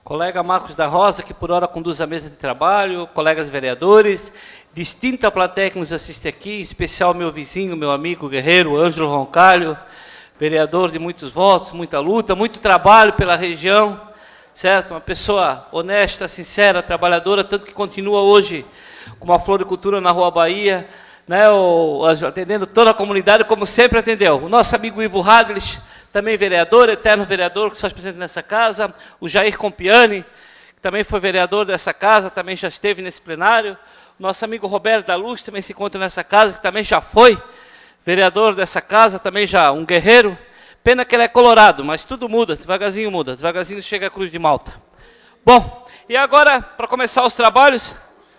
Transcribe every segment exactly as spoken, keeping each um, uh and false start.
colega Marcos da Rosa, que por hora conduz a mesa de trabalho, colegas vereadores, distinta plateia que nos assiste aqui, em especial meu vizinho, meu amigo guerreiro, Ângelo Roncalho, vereador de muitos votos, muita luta, muito trabalho pela região, certo? Uma pessoa honesta, sincera, trabalhadora, tanto que continua hoje com uma floricultura na Rua Bahia, né, o, atendendo toda a comunidade, como sempre atendeu. O nosso amigo Ivo Radles, também vereador, eterno vereador, que está presente nessa casa. O Jair Compiani, que também foi vereador dessa casa, também já esteve nesse plenário. O nosso amigo Roberto da Luz também se encontra nessa casa, que também já foi vereador dessa casa, também já um guerreiro. Pena que ele é colorado, mas tudo muda, devagarzinho muda, devagarzinho chega a Cruz de Malta. Bom, e agora, para começar os trabalhos,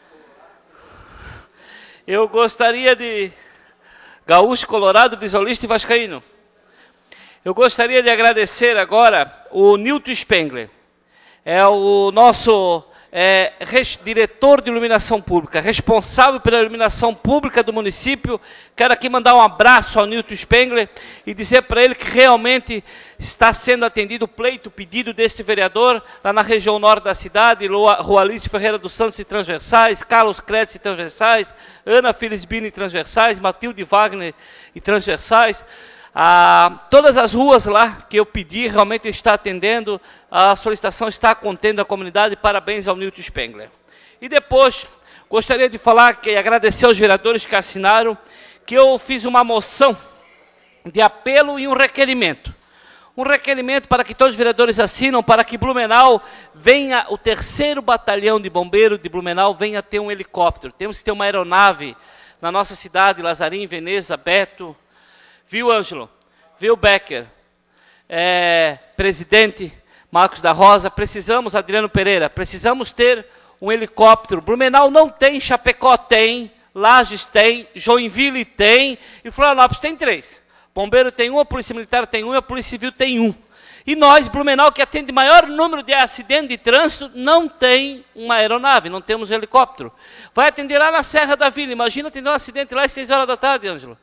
eu gostaria de... Gaúcho, Colorado, Brisolista e Vascaíno. Eu gostaria de agradecer agora o Nilton Spengler, é o nosso é, res, diretor de iluminação pública, responsável pela iluminação pública do município. Quero aqui mandar um abraço ao Nilton Spengler e dizer para ele que realmente está sendo atendido o pleito, o pedido deste vereador, lá na região norte da cidade, Rua Alice Ferreira dos Santos e transversais, Carlos Kretz e transversais, Ana Felisbini e transversais, Matilde Wagner e transversais. Ah, todas as ruas lá que eu pedi, realmente está atendendo, a solicitação está contendo a comunidade, parabéns ao Nilton Spengler. E depois, gostaria de falar, que agradecer aos vereadores que assinaram, que eu fiz uma moção de apelo e um requerimento. Um requerimento para que todos os vereadores assinam, para que Blumenau venha, o terceiro batalhão de bombeiro de Blumenau venha ter um helicóptero. Temos que ter uma aeronave na nossa cidade, Lazarim, Veneza, Beto. Viu, Ângelo? Viu, Becker? É, presidente Marcos da Rosa, precisamos, Adriano Pereira, precisamos ter um helicóptero. Blumenau não tem, Chapecó tem, Lages tem, Joinville tem, e Florianópolis tem três. Bombeiro tem um, a Polícia Militar tem um, e a Polícia Civil tem um. E nós, Blumenau, que atende maior número de acidentes de trânsito, não tem uma aeronave, não temos um helicóptero. Vai atender lá na Serra da Vila, imagina atender um acidente lá às seis horas da tarde, Ângelo.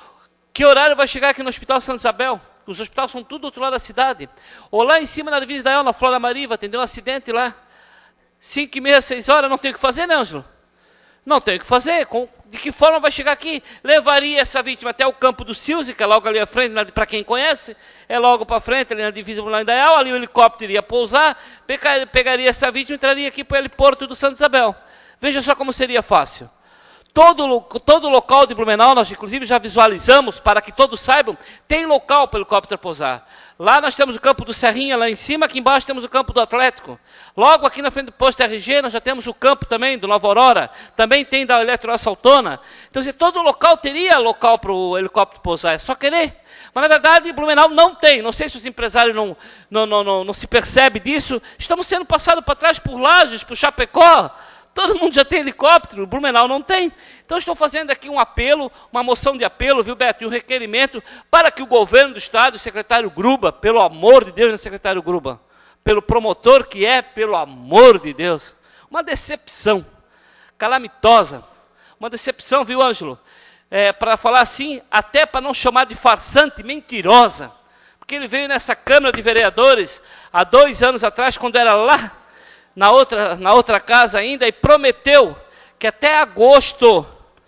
Que horário vai chegar aqui no Hospital Santa Isabel? Os hospitais são tudo do outro lado da cidade. Ou lá em cima na divisa da El, na Flora Maria, vai atender um acidente lá. Cinco e meia, seis horas, não tem o que fazer, né, Ângelo? Não tem o que fazer. Com, de que forma vai chegar aqui? Levaria essa vítima até o campo do Silze, que é logo ali à frente, para quem conhece, é logo para frente, ali na divisa do Indaial, ali o helicóptero iria pousar, pegaria essa vítima e entraria aqui para o heliporto do Santa Isabel. Veja só como seria fácil. Todo, todo local de Blumenau, nós inclusive já visualizamos, para que todos saibam, tem local para o helicóptero pousar. Lá nós temos o campo do Serrinha, lá em cima, aqui embaixo temos o campo do Atlético. Logo aqui na frente do posto R G, nós já temos o campo também do Nova Aurora, também tem da Eletroasfaltona. Então, se todo local teria local para o helicóptero pousar, é só querer. Mas, na verdade, Blumenau não tem. Não sei se os empresários não, não, não, não, não se percebem disso. Estamos sendo passados para trás por Lages, por Chapecó. Todo mundo já tem helicóptero, o Blumenau não tem. Então, estou fazendo aqui um apelo, uma moção de apelo, viu, Beto, e um requerimento para que o governo do Estado, o secretário Gruba, pelo amor de Deus, né, secretário Gruba, pelo promotor que é, pelo amor de Deus, uma decepção calamitosa, uma decepção, viu, Ângelo? É, para falar assim, até para não chamar de farsante, mentirosa, porque ele veio nessa Câmara de Vereadores há dois anos atrás, quando era lá, Na outra, na outra casa ainda, e prometeu que até agosto,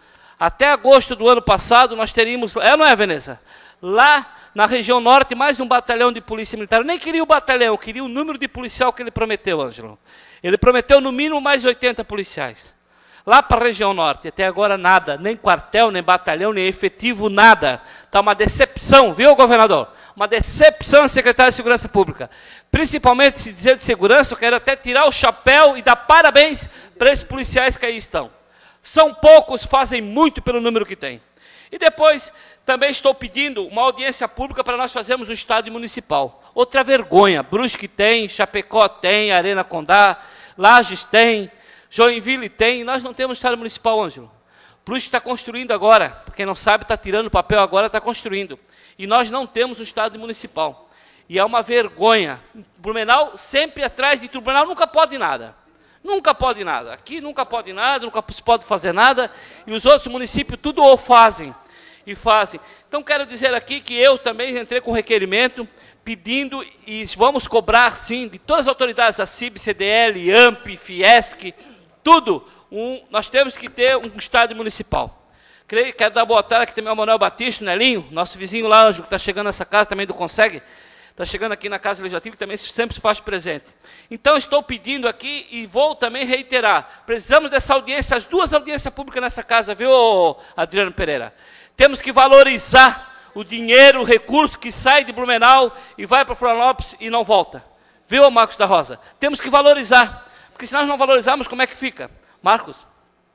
até agosto do ano passado, nós teríamos, é ou não é, Veneza? Lá na região norte, mais um batalhão de polícia militar. Eu nem queria o batalhão, eu queria o número de policial que ele prometeu, Ângelo. Ele prometeu no mínimo mais oitenta policiais. Lá para a região norte, até agora nada, nem quartel, nem batalhão, nem efetivo, nada. Está uma decepção, viu, governador? Uma decepção, secretário de Segurança Pública. Principalmente, se dizer de segurança, eu quero até tirar o chapéu e dar parabéns para esses policiais que aí estão. São poucos, fazem muito pelo número que tem. E depois, também estou pedindo uma audiência pública para nós fazermos o estádio municipal. Outra vergonha, Brusque tem, Chapecó tem, Arena Condá, Lages tem, Joinville tem, nós não temos estádio municipal, Ângelo. Brusque está construindo agora, para quem não sabe, está tirando o papel agora, está construindo. E nós não temos um estádio municipal. E é uma vergonha. Blumenau sempre atrás de tudo. Blumenau nunca pode nada. Nunca pode nada. Aqui nunca pode nada, nunca se pode fazer nada. E os outros municípios tudo ou fazem. E fazem. Então quero dizer aqui que eu também entrei com requerimento pedindo e vamos cobrar, sim, de todas as autoridades, a C I B, C D L, AMP, Fiesc, tudo, um, nós temos que ter um estádio municipal. Quero dar boa tarde aqui também ao Manuel Batista, o Nelinho, nosso vizinho lá, Ângelo, que está chegando nessa casa, também do Consegue, está chegando aqui na Casa Legislativa, que também sempre se faz presente. Então, estou pedindo aqui e vou também reiterar, precisamos dessa audiência, as duas audiências públicas nessa casa, viu, Adriano Pereira? Temos que valorizar o dinheiro, o recurso que sai de Blumenau e vai para Florianópolis e não volta. Viu, Marcos da Rosa? Temos que valorizar, porque se nós não valorizarmos, como é que fica? Marcos?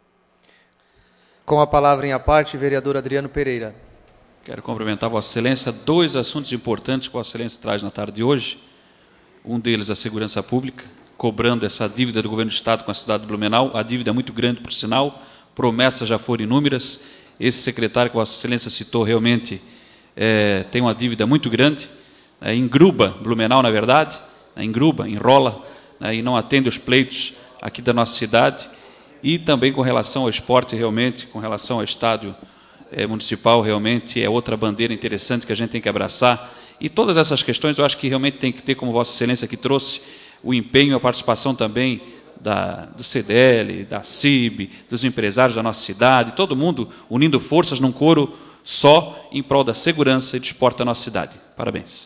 Com a palavra em a parte, vereador Adriano Pereira. Quero cumprimentar Vossa Excelência. Dois assuntos importantes que Vossa Excelência traz na tarde de hoje. Um deles, a segurança pública, cobrando essa dívida do governo do Estado com a cidade de Blumenau. A dívida é muito grande, por sinal. Promessas já foram inúmeras. Esse secretário que Vossa Excelência citou realmente é, tem uma dívida muito grande. É, engruba Blumenau, na verdade. É, engruba, enrola, né, e não atende os pleitos aqui da nossa cidade. E também com relação ao esporte, realmente, com relação ao estádio é, municipal, realmente é outra bandeira interessante que a gente tem que abraçar. E todas essas questões eu acho que realmente tem que ter, como Vossa Excelência que trouxe, o empenho e a participação também da, do C D L, da C I B, dos empresários da nossa cidade, todo mundo unindo forças num coro só em prol da segurança e do esporte da nossa cidade. Parabéns.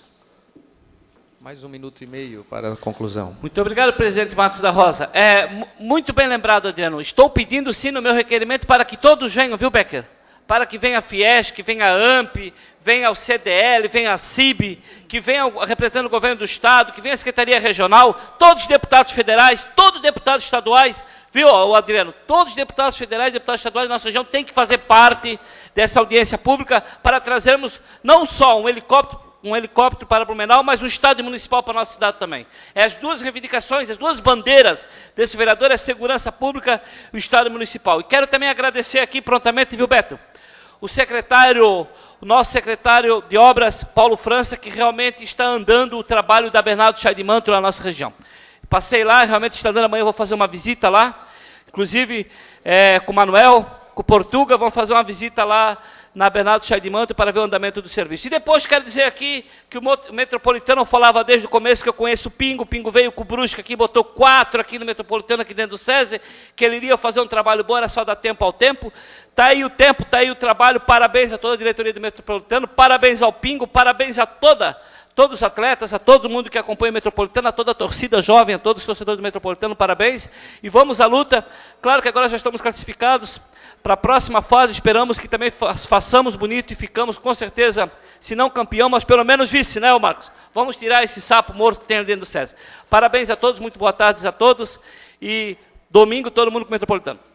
Mais um minuto e meio para a conclusão. Muito obrigado, presidente Marcos da Rosa. É, muito bem lembrado, Adriano. Estou pedindo, sim, no meu requerimento para que todos venham, viu, Becker? Para que venha a Fiesc, que venha a AMP, venha o C D L, venha a C I B, que venha representando o governo do Estado, que venha a Secretaria Regional, todos os deputados federais, todos os deputados estaduais, viu, Adriano? Todos os deputados federais e deputados estaduais da nossa região têm que fazer parte dessa audiência pública para trazermos não só um helicóptero, um helicóptero para Blumenau, mas um estádio municipal para a nossa cidade também. É as duas reivindicações, as duas bandeiras desse vereador, é a segurança pública e o estádio municipal. E quero também agradecer aqui prontamente, viu, Beto? O secretário, o nosso secretário de obras, Paulo França, que realmente está andando o trabalho da Bernardo Chá de Manto na nossa região. Passei lá, realmente está andando, amanhã eu vou fazer uma visita lá, inclusive é, com o Manuel, com o Portuga, vamos fazer uma visita lá na Bernardo Chá de Manto para ver o andamento do serviço. E depois quero dizer aqui que o Metropolitano falava desde o começo que eu conheço o Pingo, o Pingo veio com o Brusca aqui, botou quatro aqui no Metropolitano, aqui dentro do SESI, que ele iria fazer um trabalho bom, era só dar tempo ao tempo. Está aí o tempo, está aí o trabalho, parabéns a toda a diretoria do Metropolitano, parabéns ao Pingo, parabéns a toda, todos os atletas, a todo mundo que acompanha o Metropolitano, a toda a torcida jovem, a todos os torcedores do Metropolitano, parabéns. E vamos à luta. Claro que agora já estamos classificados para a próxima fase, esperamos que também façamos bonito e ficamos, com certeza, se não campeão, mas pelo menos vice, né, Marcos? Vamos tirar esse sapo morto que tem dentro do SESI. Parabéns a todos, muito boa tarde a todos, e domingo todo mundo com o Metropolitano.